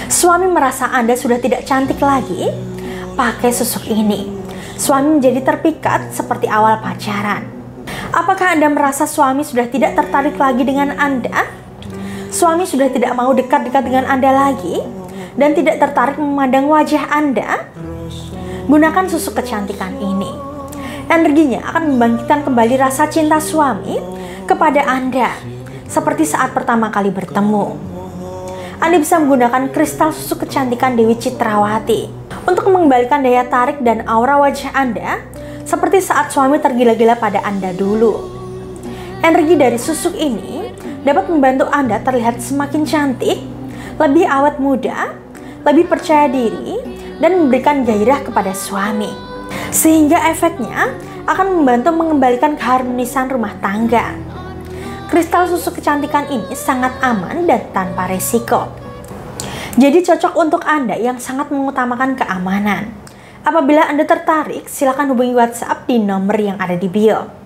Suami merasa Anda sudah tidak cantik lagi? Pakai susuk ini. Suami menjadi terpikat seperti awal pacaran. Apakah Anda merasa suami sudah tidak tertarik lagi dengan Anda? Suami sudah tidak mau dekat-dekat dengan Anda lagi dan tidak tertarik memandang wajah Anda? Gunakan susuk kecantikan ini. Energinya akan membangkitkan kembali rasa cinta suami kepada Anda, seperti saat pertama kali bertemu. Anda bisa menggunakan kristal susuk kecantikan Dewi Citrawati untuk mengembalikan daya tarik dan aura wajah Anda seperti saat suami tergila-gila pada Anda dulu. Energi dari susuk ini dapat membantu Anda terlihat semakin cantik, lebih awet muda, lebih percaya diri, dan memberikan gairah kepada suami. Sehingga efeknya akan membantu mengembalikan keharmonisan rumah tangga. Kristal susuk kecantikan ini sangat aman dan tanpa resiko. Jadi cocok untuk Anda yang sangat mengutamakan keamanan. Apabila Anda tertarik, silakan hubungi WhatsApp di nomor yang ada di bio.